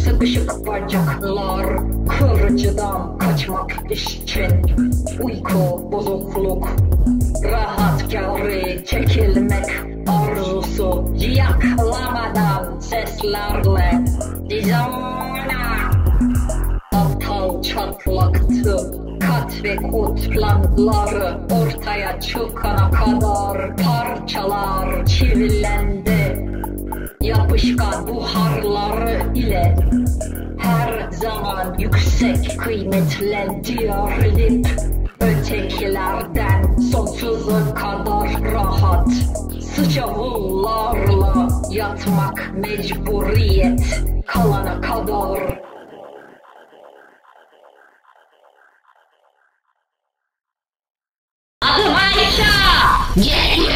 Sıkışık bacaklar, kırıcıdan kaçmak için. Uyku, bozukluk, rahatkarı çekilmek arzusu. Ciyaklamadan seslerle dizamına. Aptal çatlaktı, kat ve kut planları ortaya çıkana kadar parçalar çivilendi. Yapışkan buharları ile her zaman yüksek kıymetlendirilip ötekilerden sonsuza kadar rahat sıçavullarla yatmak mecburiyet kalana kadar. Adım Ayşe!